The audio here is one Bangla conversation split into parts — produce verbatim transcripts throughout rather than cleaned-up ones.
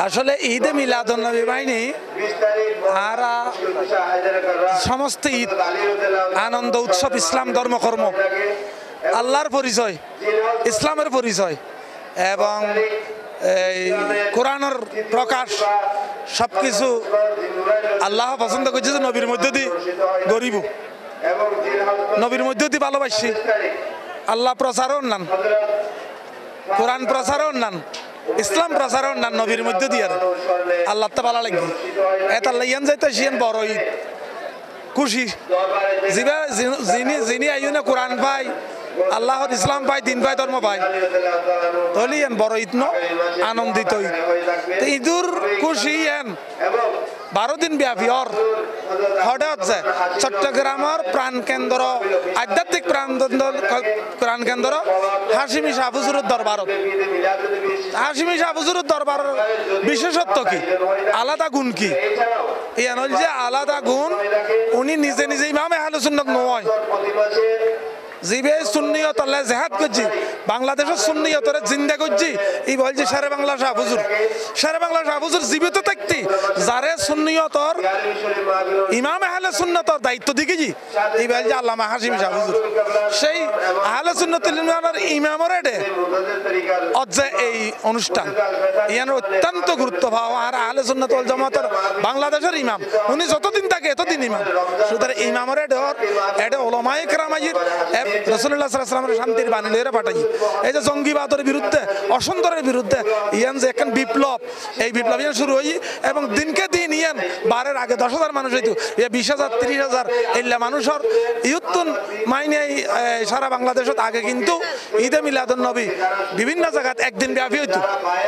আসলে ঈদে মিলাদুন্নবী বাহিনী আর সমস্ত ঈদ আনন্দ উৎসব ইসলাম ধর্মকর্ম আল্লাহর পরিচয় ইসলামের পরিচয় এবং এই কোরআনের প্রকাশ সবকিছু আল্লাহ পছন্দ করছে যে নবীর মধ্য দিয়ে গরিব নবীর মধ্য দিয়ে ভালোবাসি আল্লাহ প্রচারও নান কোরআন প্রচারও নান ইসলাম প্রচারও নান নবীর মধ্য দিয়ে আল্লাহ তো ভালো লাগবে এটা লাইয়ান যাইতে সিয়ান বড় ঈদ খুশি যিবা যিনি যিনি আইনে কোরআন পাই আল্লাহর ইসলাম পাই দিন পাই ধর্ম পাই তাহলে এন বড় ঈদ ন আনন্দিত ঈদ ঈদুর খুশি এন বারো দিন ব্যাপী অর হঠাৎ হচ্ছে চট্টগ্রামের প্রাণকেন্দ্র আধ্যাত্মিক প্রাণ প্রাণ কেন্দ্র হাসিমি শাহ হুজুরের দরবারত হাসিমি শাহ হুজুরের দরবার বিশেষত্ব কি আলাদা গুণ কি ইয়ান হল যে আলাদা গুণ উনি নিজে নিজে ইমামে আহলে সুন্নাত নয় জিবে সুন্নিয়ত আল্লাহ জেহাদ করছি বাংলাদেশের সুন্নিয়তরে জিন্দা করছি এই বলছি শেরে বাংলা শাহ হুজুর শেরে বাংলা শাহ হুজুর জীবিত থাকতি যারে সুন্নিয়তর ইমাম আহলে সুন্নতর দায়িত্ব দিকেছি এই বলছি আল্লামা হাশিমি শাহ হুজুর সেই আহলে সুন্নতুল ইমামের ইমামর এডে অজ্জে এই অনুষ্ঠান ইয়ার অত্যন্ত গুরুত্ব পাওয়া আর আহলে সুন্নাত ওয়াল জামাতের বাংলাদেশের ইমাম উনি যতদিন থাকে এতদিন ইমাম সুতরাং ইমামর এডে এডে ওলামায়ে কেরামাজির রাসূলুল্লাহ সাল্লাল্লাহু আলাইহি ওয়াসাল্লামের শান্তির বাণী লইরা পাঠাই এই যে জঙ্গিবাদের বিরুদ্ধে অসন্তরের বিরুদ্ধে ইয়ান যে এখন বিপ্লব এই বিপ্লব ইয়ান শুরু হই এবং দিনকে দিন ইয়ান বারের আগে দশ হাজার মানুষ হইতো এ বিশ হাজার ত্রিশ হাজার এইলা মানুষের ইয়ুত্তুন মাইনে সারা বাংলাদেশত আগে কিন্তু ঈদে মিলাদুন নবী বিভিন্ন জায়গাত একদিন ব্যাপী হইতো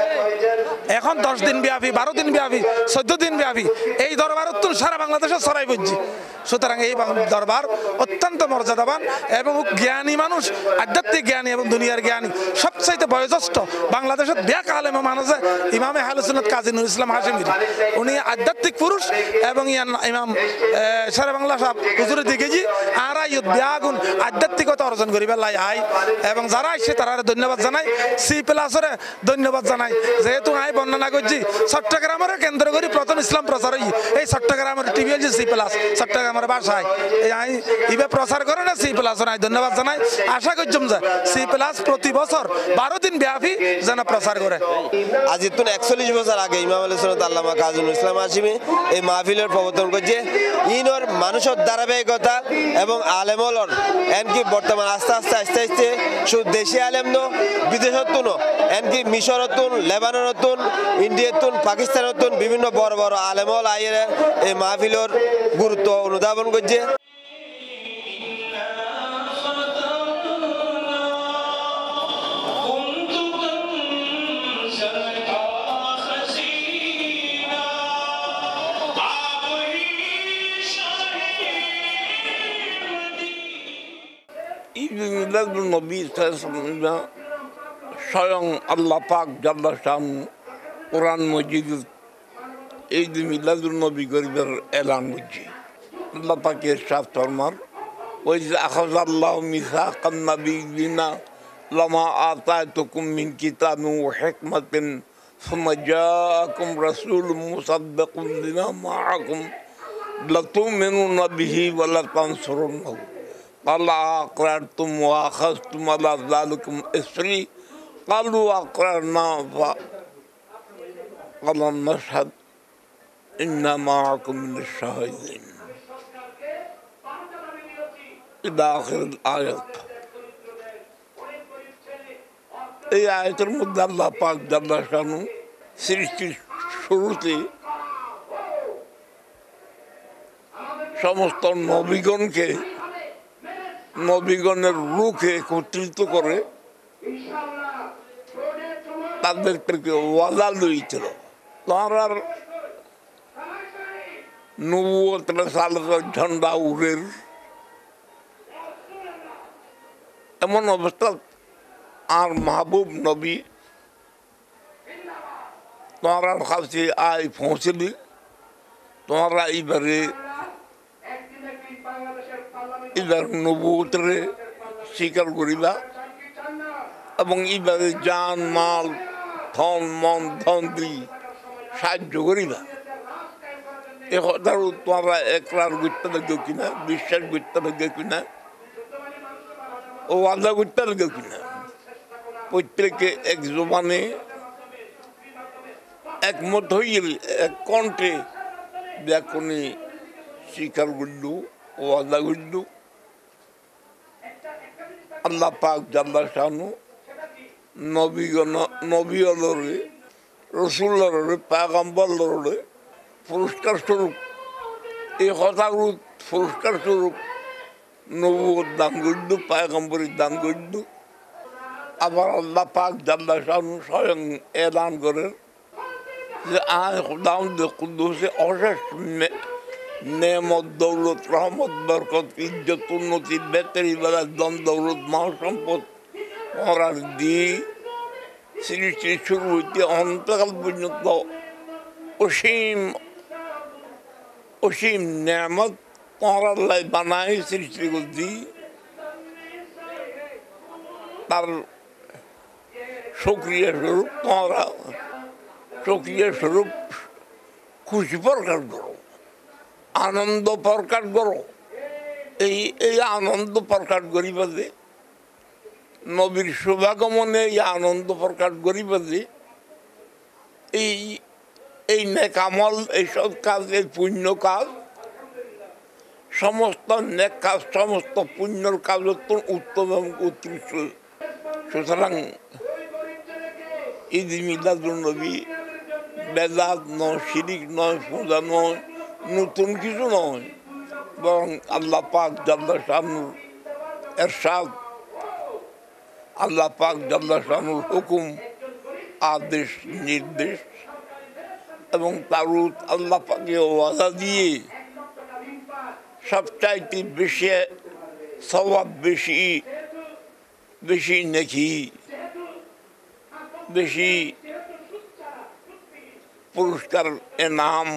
এখন দশ দিন ব্যাপী বারো দিন ব্যাপী চোদ্দ দিন ব্যাপী এই দরবারত সারা বাংলাদেশে ছড়াই পড়ছি সুতরাং এই দরবার অত্যন্ত মর্যাদাবান এবং জ্ঞানী মানুষ আধ্যাত্মিক জ্ঞানী এবং দুনিয়ার জ্ঞানী সবচাইতে বয়োজ্যেষ্ঠ বাংলাদেশের ব্যাক আলেম মানুষ ইমামে আহলে সুন্নাত কাজী নুরুল ইসলাম হাশিমি উনি আধ্যাত্মিক পুরুষ এবং ইয়ান ইমাম শেরে বাংলা সাহেব হুজুরের দিকেজি আর আইয়ত ব্যাগুন আধ্যাত্মিকতা অর্জন করিবে লাই আই এবং যারা আইছে তারা ধন্যবাদ জানাই সি প্লাসরে ধন্যবাদ জানাই যেহেতু আই বর্ণনা করছি চট্টগ্রামের কেন্দ্র করে প্রথম ইসলাম প্রচার হই এই চট্টগ্রামের টিভি হচ্ছে সি প্লাস চট্টগ্রামের ভাষায় এই আই ইবে প্রচার করে না সি প্লাস নাই ধন্যবাদ জানাই আশা করছম যে সি প্লাস প্রতি বছর বারো দিন ব্যাপী যেন প্রচার করে আজ ইতুন একচল্লিশ বছর আগে ইমাম আহলে সুন্নাত আল্লামা কাজী নুরুল ইসলাম হাশিমি এই মাহফিলের প্রবর্তন করছে ইনর মানুষের ধারাবাহিকতা এবং আলেমলর এনকি বর্তমান আস্তে আস্তে আস্তে আস্তে শুধু দেশি আলেম নো বিদেশতুন এনকি মিশরতুন লেবাননতুন ইন্ডিয়াতুন পাকিস্তানতুন বিভিন্ন বড় বড় আলেমল আইয়ের এই মাহফিলের গুরুত্ব অনুধাবন করছে নবী স্বয়ং আল্লাহ পাক জাল্লা শানু কোরআন মজিদ ঈদ মিলাদুন নবী গরিবের এলান করছে আল্লাহ পাকের সাথ ফরমান ওই যে আখাযাল্লাহু মিসাকান নাবিয়্যিনা লামা আতাতুকুম মিন কিতাবিন ওয়া হিকমাতিন সুম্মা জাআকুম রাসূলুম মুসাদ্দিকুন লিমা মাআকুম লাতু'মিনুনা বিহি ওয়া লাতানসুরুন্নাহু قال أقررتم وأخذتم على ذلكم إصري قالوا أقررنا فقال نشهد إنا معكم من الشاهدين إلى آخر الآية এই আয়াতের মধ্যে আল্লাহ পাক জাল্লা শানু সৃষ্টির শুরুতে সমস্ত নবীগণকে নবীগণের রূহকে একত্রিত করে তাদেরকে ওয়াদা লইছিল তার নবুয়তের সালের ঝন্ডা উড়ের এমন অবস্থা আর মাহবুব নবী তোমার কাছে আয় পৌঁছলি তোমরা এইবারে এবার নবুয়তরে স্বীকার করিবা এবং এবারে জান মাল ধন মন ধন দি সাহায্য করিবা। এ কথার তোমরা একরার করতে লাগবে কিনা, বিশ্বাস করতে লাগবে কিনা, ও আদা করতে লাগবে কিনা, প্রত্যেকে এক জবানে একমত হয়ে এক কণ্ঠে ব্যাকরণে স্বীকার করল ও আদা করল। আল্লাহ পাক জাল্লা শানু নবীগণ নবীলরে রসুল্লরে পাগম্বররে পুরস্কার স্বরূপ এই কথাগুলো পুরস্কার স্বরূপ নবুয়ত দান করল, পায়গম্বরের দান করল। আবার আল্লাহ পাক জাল্লা শানু স্বয়ং এলান করেন যে আয় খুদাউদ কুদ্দুসে অশেষ নেমত দৌলত রহমত বরকত ইজ্জত উন্নতি বেতারি বেলা দম দৌলত মাহ সম্পদ ওরার দিয়ে সৃষ্টি শুরু হইতে অন্তকাল পর্যন্ত অসীম অসীম নেমত পরাল্লাই বানায় সৃষ্টি করছি। তার সক্রিয় স্বরূপ তোমরা সক্রিয় স্বরূপ খুশি প্রকাশ করো, আনন্দ প্রকাশ করো। এই এই আনন্দ প্রকাশ করিবা যে নবীর শুভাগমনে এই আনন্দ প্রকাশ করিবা যে এই এই নেক আমল, এইসব কাজ, এই পুণ্য কাজ, সমস্ত নেক কাজ, সমস্ত পুণ্যর কাজ অত্যন্ত উত্তম এবং উৎকৃষ্ট। সুতরাং ঈদ মিলাদুন নবী বেদাত নয়, শিরিক নয়, পূজা নয়, নতুন কিছু নয়, বরং আল্লাহ পাক জাল্লা শানুর এরশাদ, আল্লাহ পাক জাল্লা শানুর হুকুম, আদেশ, নির্দেশ এবং তার আল্লাহ পাকে ওয়াদা দিয়ে সবচাইতে বেশি সওয়াব, বেশি বেশি নেকি, বেশি পুরস্কার, এনাম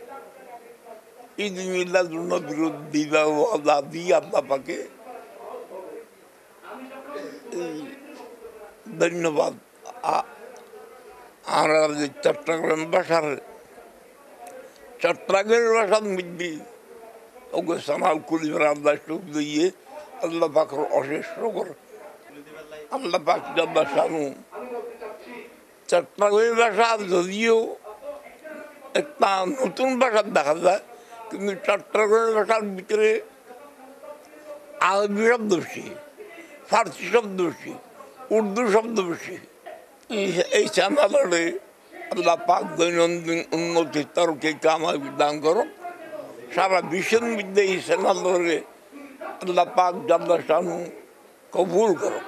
ঈদ মিলাদুন নবীর দিবা ওয়াদা দিয়ে আল্লাহ পাকে ধন্যবাদ। আমরা চট্টগ্রাম ভাষার চট্টগ্রামের ভাষার মধ্যে ওকে সামাল কুলিবার আল্লাহ সুখ দিয়ে আল্লাহ পাকের অশেষ শকর। আল্লাহ পাক জাল্লা শানু চট্টগ্রামের ভাষা যদিও একটা নতুন ভাষা দেখা যায়, কিন্তু চট্টগ্রামের ভাষার ভিতরে আরবি শব্দ বেশি, ফার্সি শব্দ বেশি, উর্দু শব্দ বেশি। এই চ্যানেলে আল্লাহ পাক দৈনন্দিন উন্নতি তরকে কামাই দান করো। সারা বিশ্বের মধ্যে এই চ্যানেলে আল্লাহ পাক জাল্লা শানু কবুল করো।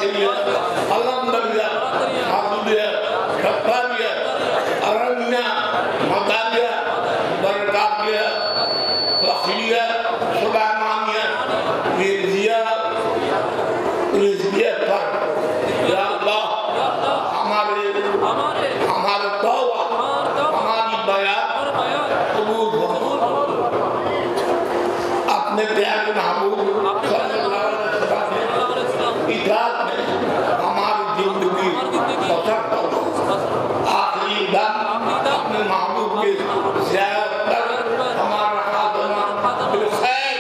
वासिया अलहमदुलिल्लाह हामिदिया शक्रिया अरण्या मदालिया बरकातिया वखिया सुलेमानिया रिजिया रिजिया पर या अल्लाह हमारे हमारे तौबा हमारी बयान कबूल फरमा अपने प्यारे महबूब सल्लल्लाहु अलैहि वसल्लम की इताअत में हमारी जिंदगी बसर करो आखिरी दम अपने महबूब के ज़ियारत कर हमारा खात्मा बिलखैर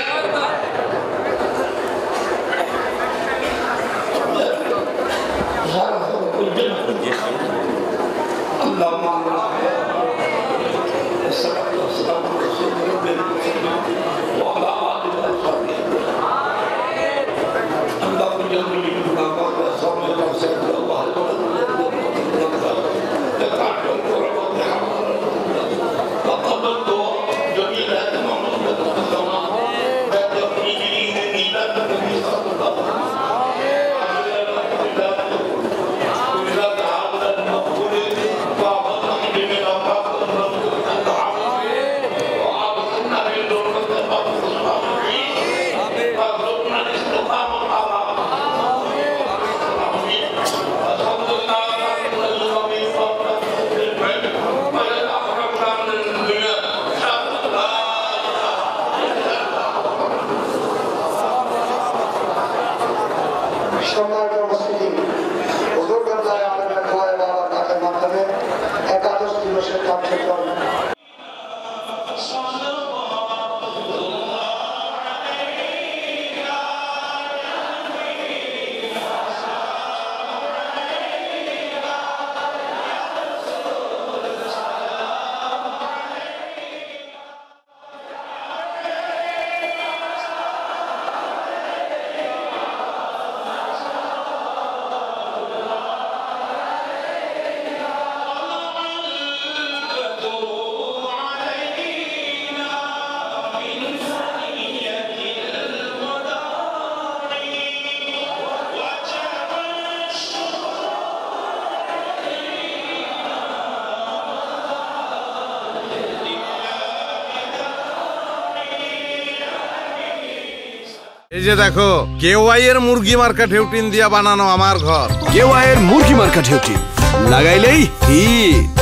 একাদশ দিবসের কার্যক্রম এই যে দেখো কেওয়াই এর মুরগি মার্কা ঢেউটিন দিয়া বানানো আমার ঘর। কেওয়াই এর মুরগি মার্কা ঢেউটিন লাগাইলেই হিট।